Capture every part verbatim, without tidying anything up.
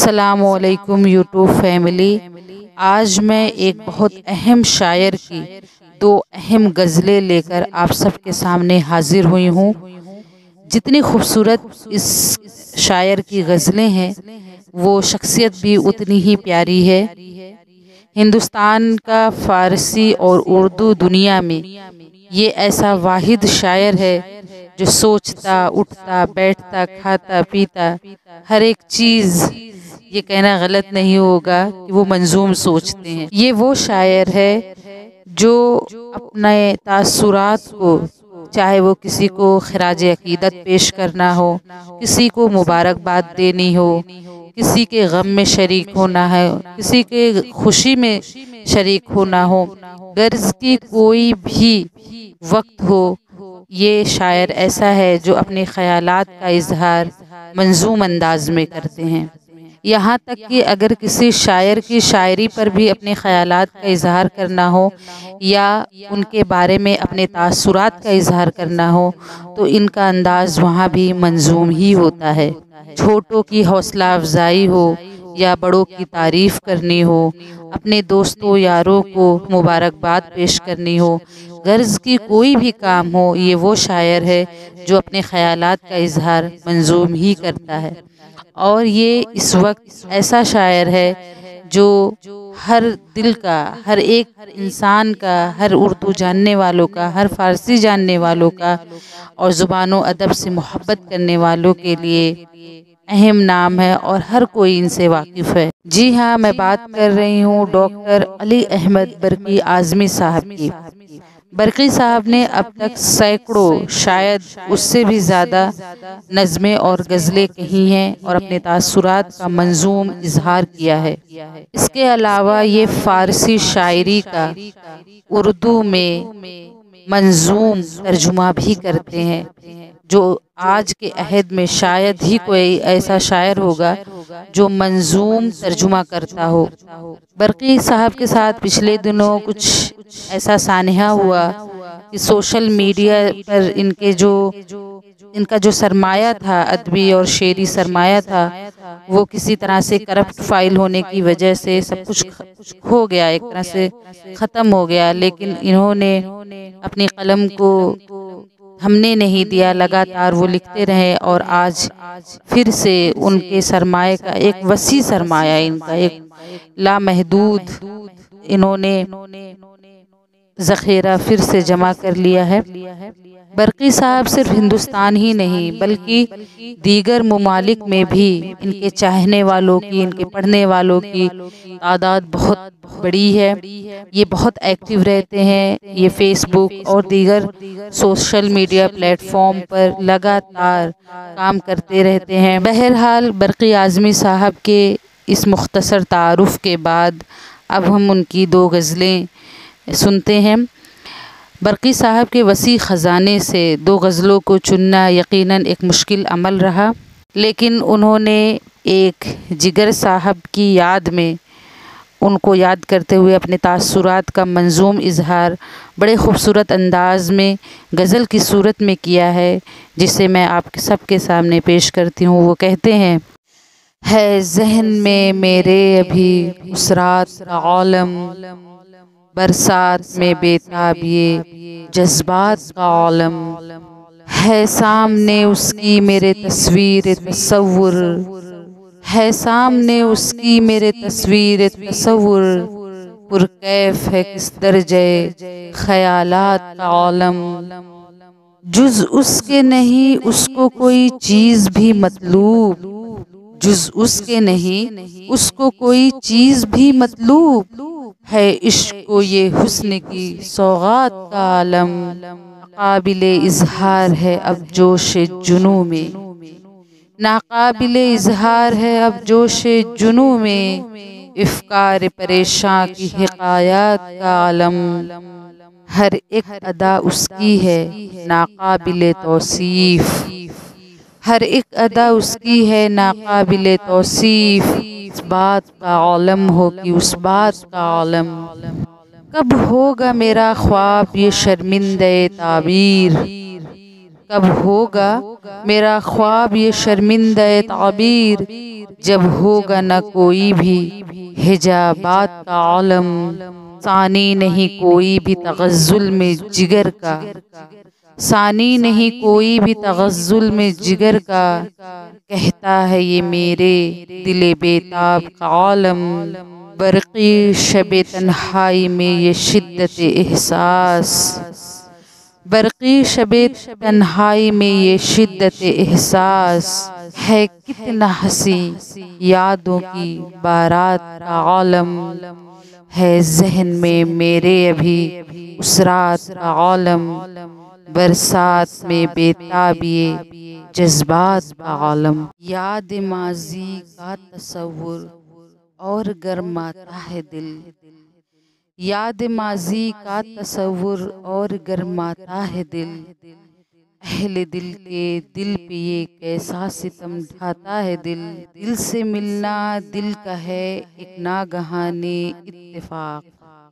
अस्सलामुअलैकुम YouTube family. आज मैं एक बहुत अहम शायर की दो अहम गज़लें लेकर आप सबके सामने हाजिर हुई हूँ। जितनी खूबसूरत इस शायर की गज़लें हैं वो शख्सियत भी उतनी ही प्यारी है। हिंदुस्तान का फ़ारसी और उर्दू दुनिया में ये ऐसा वाहिद शायर है जो सोचता, उठता, बैठता, खाता, पीता हर एक चीज़, ये कहना गलत नहीं होगा कि वो मंजूम सोचते हैं। ये वो शायर है जो अपने तासुरात को, चाहे वो किसी को खिराज अकीदत पेश करना हो, किसी को मुबारकबाद देनी हो, किसी के गम में शरीक होना है, किसी के खुशी में शरीक होना हो, गर्ज की कोई भी वक्त हो, ये शायर ऐसा है जो अपने ख़यालात का इजहार मंजूम अंदाज में करते हैं। यहाँ तक कि अगर किसी शायर की शायरी पर भी अपने ख़यालात का इजहार करना हो या उनके बारे में अपने तासुरात का इजहार करना हो तो इनका अंदाज़ वहाँ भी मंजूम ही होता है। छोटों की हौसला अफजाई हो या बड़ों की तारीफ़ करनी हो, अपने दोस्तों यारों को मुबारकबाद पेश करनी हो, गर्ज की कोई भी काम हो, ये वो शायर है जो अपने ख़यालात का इजहार मंजूम ही करता है। और ये इस वक्त ऐसा शायर है जो हर दिल का, हर एक इंसान का, हर उर्दू जानने वालों का, हर फ़ारसी जानने वालों का और ज़ुबानो अदब से मोहब्बत करने वालों के लिए अहम नाम है और हर कोई इनसे वाकिफ़ है। जी हाँ, मैं बात कर रही हूँ डॉक्टर अली अहमद बरकी आज़मी साहब की। बरकी साहब ने अब तक सैकड़ों, शायद उससे भी ज़्यादा नज़में और गज़लें कही हैं और अपने तासुरात का मंजूम इजहार किया है। इसके अलावा ये फ़ारसी शायरी का उर्दू में मंजूम तर्जुमा भी करते हैं, जो आज के अहद में शायद ही कोई ऐसा शायर होगा जो मंजूम तर्जुमा करता हो। बरकी साहब के साथ पिछले दिनों कुछ ऐसा सानिहा हुआ कि सोशल मीडिया पर इनके जो इनका जो सरमाया था, अदबी और शेरी सरमाया था, वो किसी तरह से करप्ट फाइल होने की वजह से सब कुछ खो गया, एक तरह से ख़त्म हो गया। लेकिन इन्होंने अपनी कलम को हमने नहीं दिया, लगातार वो लिखते रहे और आज फिर से उनके सरमाए का एक वसी सरमाया, इनका एक लामहदूद इन्होंने ज़ख़ीरा फिर से जमा कर लिया है। बरकी साहब सिर्फ हिंदुस्तान ही नहीं बल्कि दीगर ममालिक में भी इनके चाहने वालों की, इनके पढ़ने वालों की तादाद बहुत बड़ी है। ये बहुत एक्टिव रहते हैं, ये फेसबुक और दीगर सोशल मीडिया प्लेटफॉर्म पर लगातार काम करते रहते हैं। बहरहाल बरकी आज़मी साहब के इस मुख्तसर तारुफ़ के बाद अब हम उनकी दो गज़लें सुनते हैं। बरकी साहब के वसी ख़जाने से दो गज़लों को चुनना यकीनन एक मुश्किल अमल रहा, लेकिन उन्होंने एक जिगर साहब की याद में, उनको याद करते हुए अपने तासुरात का मंजूम इजहार बड़े खूबसूरत अंदाज़ में गज़ल की सूरत में किया है, जिसे मैं आप सबके सामने पेश करती हूँ। वो कहते हैं, है ज़हन में मेरे अभी उस रात का आलम, बरसात में बेताब ये जज्बात का आलम, है सामने उसकी मेरे तस्वीर तसव्वुर, है सामने उसकी मेरे तस्वीर तसव्वुर, पुरकैफ है किस दर्जे ख़यालात का आलम, जुज़ उसके नहीं उसको कोई चीज़ भी मतलूब, जुज़ उसके नहीं उसको कोई चीज़ भी मतलूब, है इश्क़ को ये हुस्न की सौगात का आलम, काबिले इजहार है अब जोशे जुनू में, नाकाबिले इजहार है अब जोशे जुनू में, इफ़कार परेशान की हिकायत का आलम, हर एक अदा उसकी है नाकाबिले तौसीफ़, हर एक अदा उसकी है नाकाबिले तौसीफ़, इस बात का आलम हो कि उस बात का आलम, कब होगा मेरा ख्वाब ये शर्मिंदे ताबीर, कब होगा मेरा ख्वाब ये शर्मिंदा ताबीर, जब होगा न कोई भी हिजाबात का आलम, सानी नहीं कोई भी तगज़्ज़ुल में जिगर का, सानी नहीं कोई भी तगज़्ज़ुल में जिगर का, कहता है ये मेरे दिले बेताब का आलम, बरक़ी शबे तन्हाई में ये शिद्दत एहसास, बरक़ी शबे तन्हाई में ये शिद्दत एहसास, है कितना हंसी यादों की बारात का आलम, है ज़हन में मेरे अभी उस रात का आलम, बरसात में बेताबिए जज्बात का आलम। याद माज़ी का तसव्वुर और गरमाता है दिल, याद माज़ी का तसव्वुर और गरमाता है दिल, अहले दिल के दिल पे ये कैसा सितम ढाता है दिल, दिल से मिलना दिल का है एक नागहानी इत्तेफाक,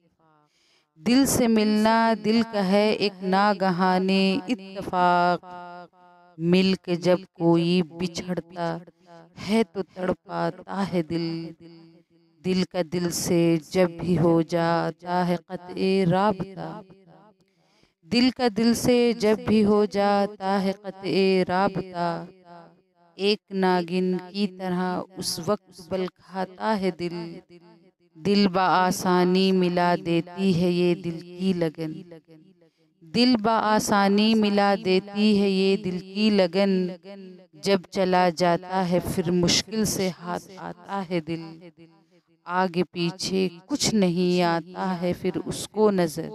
दिल से मिलना दिल का है एक नागहानी इत्तेफाक, मिल के जब कोई बिछड़ता है तो तड़पाता है दिल, दिल का दिल से जब भी हो जाता है क़त्ए राबता, दिल का दिल से जब भी हो जाता है क़त्ए राबता, एक नागिन की तरह उस वक्त बल खाता है दिल, दिल बआसानी मिला देती है ये दिल की लगन, दिल बआसानी मिला देती है ये दिल की लगन, जब चला जाता है फिर मुश्किल से हाथ आता है दिल, आगे पीछे कुछ नहीं आता है फिर उसको नज़र,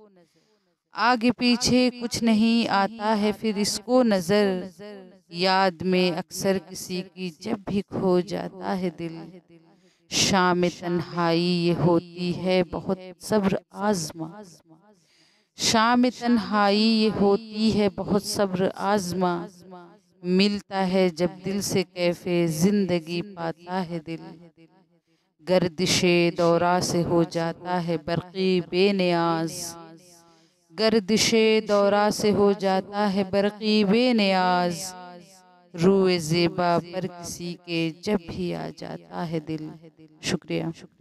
आगे पीछे कुछ नहीं आता है फिर इसको नज़र, याद में अक्सर किसी की जब भी खो जाता है दिल, शाम तन्हाई ये होती है बहुत सब्र आज़मा, शाम तन्हाई ये होती है बहुत सब्र आज़मा, मिलता है जब दिल से कैफ़े ज़िंदगी पाता है दिल, गर्दिशे दौरा से हो जाता है बरक़ी बेनियाज़, गर्दिशे दौरा से हो जाता है बरक़ी बेनियाज़, रूए ज़ेबा पर किसी के जब भी आ जाता है दिल। शुक्रिया।